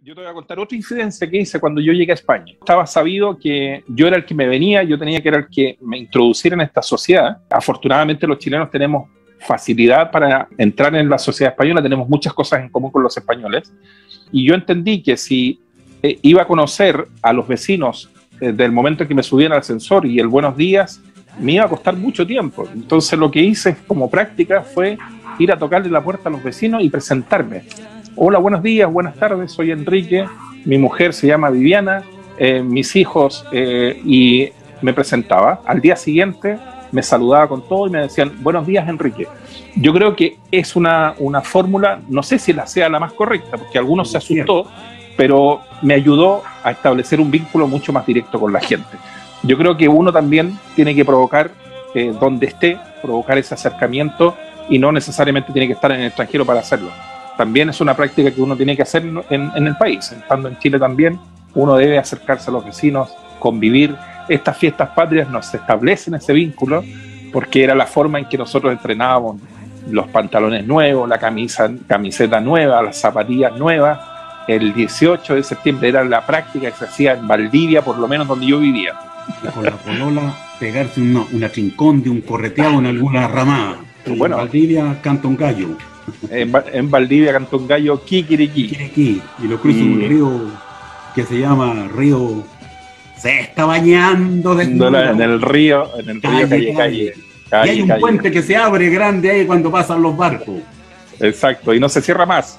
Yo te voy a contar otra incidencia que hice cuando yo llegué a España. Estaba sabido que yo era el que me venía, yo tenía que era el que me introduciera en esta sociedad. Afortunadamente los chilenos tenemos facilidad para entrar en la sociedad española, tenemos muchas cosas en común con los españoles. Y yo entendí que si iba a conocer a los vecinos del momento en que me subían al ascensor y el buenos días, me iba a costar mucho tiempo. Entonces lo que hice como práctica fue ir a tocarle la puerta a los vecinos y presentarme. Hola, buenos días, buenas tardes, soy Enrique, mi mujer se llama Viviana, mis hijos, y me presentaba. Al día siguiente me saludaba con todo y me decían, buenos días, Enrique. Yo creo que es una fórmula, no sé si la sea la más correcta, porque algunos se asustó, pero me ayudó a establecer un vínculo mucho más directo con la gente. Yo creo que uno también tiene que provocar, donde esté, provocar ese acercamiento y no necesariamente tiene que estar en el extranjero para hacerlo. También es una práctica que uno tiene que hacer en el país. Estando en Chile también, uno debe acercarse a los vecinos, convivir. Estas fiestas patrias nos establecen ese vínculo porque era la forma en que nosotros entrenábamos los pantalones nuevos, la camiseta nueva, las zapatillas nuevas. El 18 de septiembre era la práctica que se hacía en Valdivia, por lo menos donde yo vivía. Con la polola, pegarse una trincón de un correteado en alguna ramada. Bueno, en Valdivia canta un gallo. En Valdivia canta un gallo kikiriki. Kikiriki. Y lo cruza un río que se llama Río... Se está bañando en el río calle. Y hay un puente que se abre grande ahí cuando pasan los barcos. Exacto, y no se cierra más.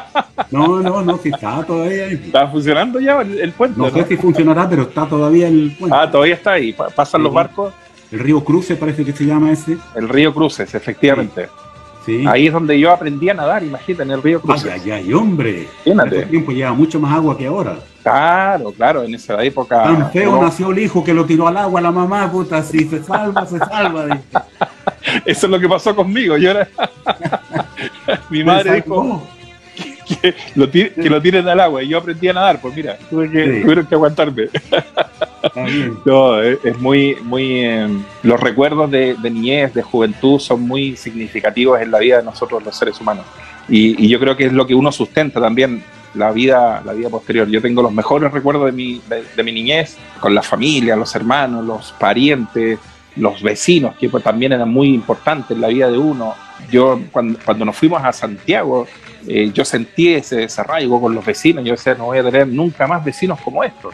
No, si está todavía ahí. ¿Está funcionando ya el puente? No sé si funcionará, pero está todavía el puente. Ah, todavía está ahí, pasan los barcos. El río Cruces parece que se llama ese. El río Cruces, efectivamente. Sí. Ahí es donde yo aprendí a nadar, imagínate, en el río Cruces. Ay, hombre. Imagínate. En ese tiempo lleva mucho más agua que ahora. Claro, en esa época. Tan feo nació el hijo que lo tiró al agua la mamá, puta, si se salva, se salva. Eso es lo que pasó conmigo. Yo era... Mi madre dijo que lo tiren al agua y yo aprendí a nadar, pues mira, tuvieron que aguantarme. No, es muy los recuerdos de niñez, de juventud son muy significativos en la vida de nosotros los seres humanos y yo creo que es lo que uno sustenta también la vida posterior. Yo tengo los mejores recuerdos de mi niñez con la familia, los hermanos, los parientes, los vecinos, que pues también eran muy importantes en la vida de uno. Yo cuando nos fuimos a Santiago, yo sentí ese desarraigo con los vecinos. Yo decía, no voy a tener nunca más vecinos como estos.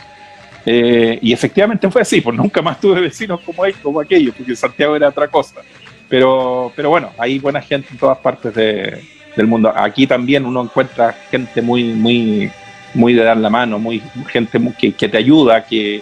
Y efectivamente fue así, pues nunca más tuve vecinos como aquellos, porque Santiago era otra cosa. Pero bueno, hay buena gente en todas partes del mundo. Aquí también uno encuentra gente muy de dar la mano, gente que te ayuda, que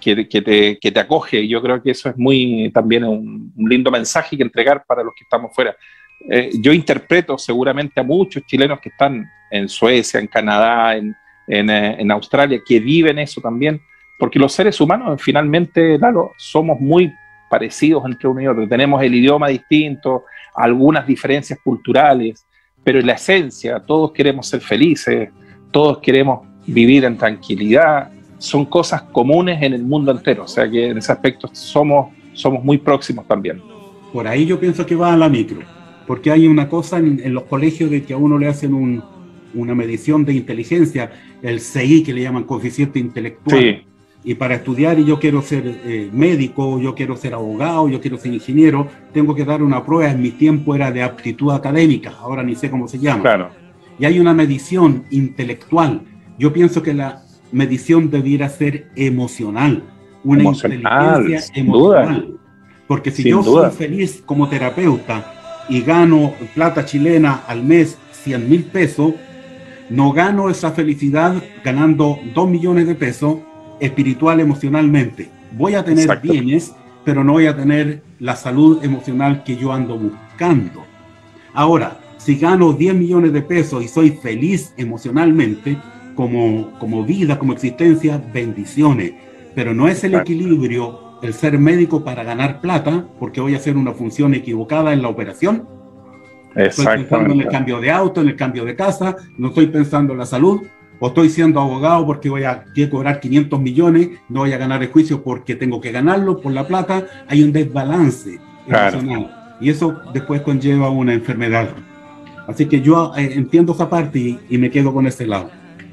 te acoge. Yo creo que eso es también un lindo mensaje que entregar para los que estamos fuera. Yo interpreto seguramente a muchos chilenos que están en Suecia, en Canadá, en Australia, que viven eso también, porque los seres humanos finalmente, Lalo, somos muy parecidos entre uno y otro. Tenemos el idioma distinto, algunas diferencias culturales, pero en la esencia todos queremos ser felices, todos queremos vivir en tranquilidad. Son cosas comunes en el mundo entero, o sea que en ese aspecto somos muy próximos también. Por ahí yo pienso que va a la micro, porque hay una cosa en los colegios de que a uno le hacen una medición de inteligencia, el CI, que le llaman coeficiente intelectual. Sí. Y para estudiar, y yo quiero ser médico, yo quiero ser abogado, yo quiero ser ingeniero, tengo que dar una prueba. En mi tiempo era de aptitud académica, ahora ni sé cómo se llama. Claro. Y hay una medición intelectual. Yo pienso que la medición debiera ser emocional, una inteligencia emocional. Porque si yo soy feliz como terapeuta y gano plata chilena al mes 100.000 pesos, no gano esa felicidad ganando 2 millones de pesos espiritual, emocionalmente. Voy a tener bienes, pero no voy a tener la salud emocional que yo ando buscando. Ahora, si gano 10 millones de pesos y soy feliz emocionalmente, como vida, como existencia, bendiciones. Pero no es el equilibrio el ser médico para ganar plata, porque voy a hacer una función equivocada en la operación. Estoy pensando en el cambio de auto, en el cambio de casa, no estoy pensando en la salud. O estoy siendo abogado porque voy a cobrar 500 millones, no voy a ganar el juicio porque tengo que ganarlo por la plata. Hay un desbalance emocional y eso después conlleva una enfermedad. Así que yo entiendo esa parte y me quedo con ese lado.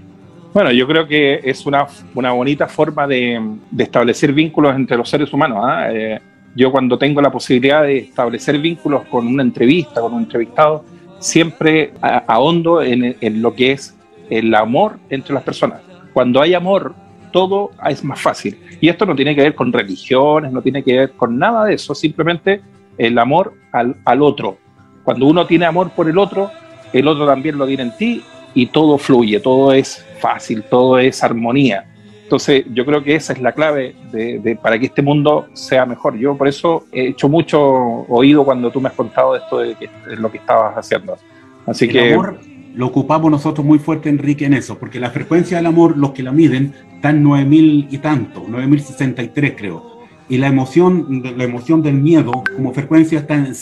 Bueno, yo creo que es una bonita forma de establecer vínculos entre los seres humanos, ¿eh? Yo cuando tengo la posibilidad de establecer vínculos con una entrevista, con un entrevistado, siempre ahondo en lo que es el amor entre las personas. Cuando hay amor, todo es más fácil. Y esto no tiene que ver con religiones, no tiene que ver con nada de eso, simplemente el amor al otro. Cuando uno tiene amor por el otro también lo tiene en ti y todo fluye, todo es fácil, todo es armonía. Entonces yo creo que esa es la clave para que este mundo sea mejor. Yo por eso he hecho mucho oído cuando tú me has contado esto de lo que estabas haciendo. Así que... amor lo ocupamos nosotros muy fuerte, Enrique, en eso, porque la frecuencia del amor, los que la miden, está en 9.000 y tanto, 9.063 creo. Y la emoción del miedo como frecuencia está en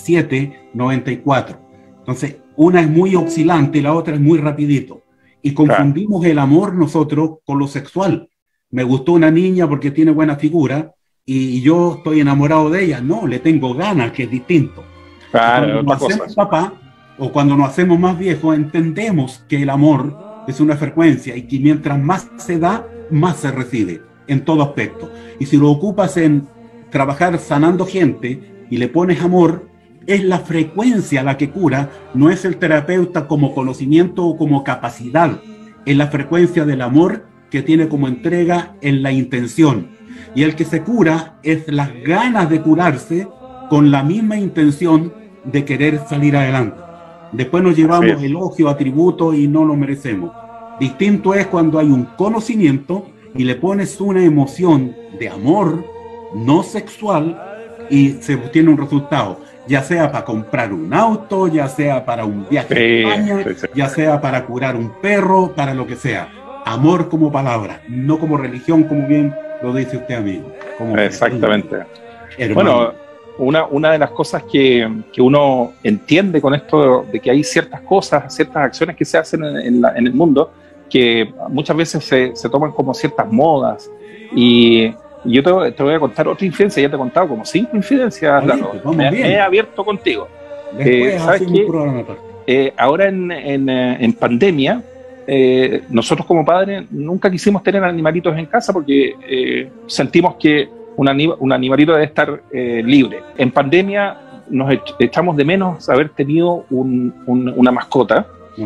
7.94. Entonces, una es muy oscilante y la otra es muy rapidito. Y confundimos el amor nosotros con lo sexual. Me gustó una niña porque tiene buena figura y yo estoy enamorado de ella. No, le tengo ganas, que es distinto. Claro, cuando nos hacemos papá o cuando nos hacemos más viejos, entendemos que el amor es una frecuencia y que mientras más se da, más se recibe en todo aspecto. Y si lo ocupas en trabajar sanando gente y le pones amor, es la frecuencia la que cura, no es el terapeuta como conocimiento o como capacidad, es la frecuencia del amor que tiene como entrega en la intención. Y el que se cura es las ganas de curarse con la misma intención de querer salir adelante. Después nos llevamos elogio, atributos y no lo merecemos. Distinto es cuando hay un conocimiento y le pones una emoción de amor no sexual y se obtiene un resultado, ya sea para comprar un auto, ya sea para un viaje a España, ya sea para curar un perro, para lo que sea. Amor como palabra, no como religión, como bien lo dice usted, amigo. Exactamente. Bueno, una de las cosas que uno entiende con esto de que hay ciertas cosas, ciertas acciones que se hacen en el mundo, que muchas veces se toman como ciertas modas. Y yo te voy a contar otra infidencia. Ya te he contado como 5 infidencias. Me he abierto contigo. ¿Sabes qué? Ahora en pandemia, nosotros como padres nunca quisimos tener animalitos en casa porque sentimos que un animalito debe estar libre. En pandemia nos echamos de menos haber tenido una mascota.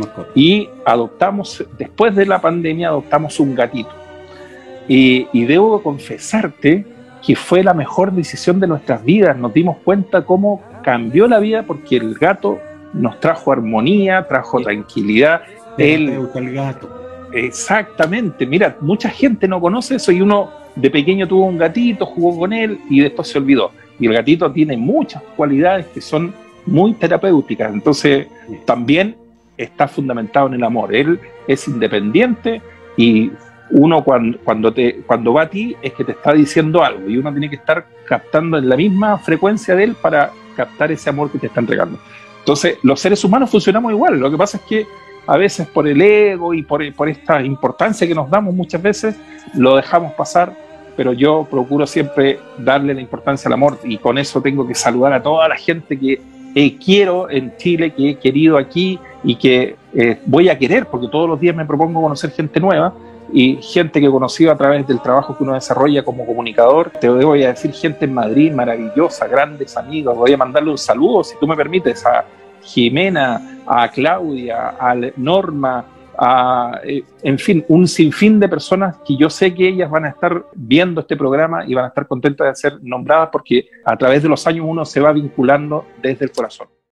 Y adoptamos, después de la pandemia, adoptamos un gatito. Y debo confesarte que fue la mejor decisión de nuestras vidas. Nos dimos cuenta cómo cambió la vida porque el gato nos trajo armonía, trajo tranquilidad. El gato. Exactamente. Mira, mucha gente no conoce eso y uno de pequeño tuvo un gatito, jugó con él y después se olvidó. Y el gatito tiene muchas cualidades que son muy terapéuticas. Entonces, también está fundamentado en el amor. Él es independiente y uno cuando va a ti es que te está diciendo algo y uno tiene que estar captando en la misma frecuencia de él para captar ese amor que te está entregando. Entonces, los seres humanos funcionamos igual. Lo que pasa es que a veces por el ego y por esta importancia que nos damos muchas veces, lo dejamos pasar, pero yo procuro siempre darle la importancia al amor y con eso tengo que saludar a toda la gente que quiero en Chile, que he querido aquí y que voy a querer, porque todos los días me propongo conocer gente nueva y gente que he conocido a través del trabajo que uno desarrolla como comunicador. Te voy a decir gente en Madrid maravillosa, grandes amigos. Voy a mandarle un saludo, si tú me permites, a Jimena, a Claudia, a Norma, en fin, un sinfín de personas que yo sé que ellas van a estar viendo este programa y van a estar contentas de ser nombradas porque a través de los años uno se va vinculando desde el corazón.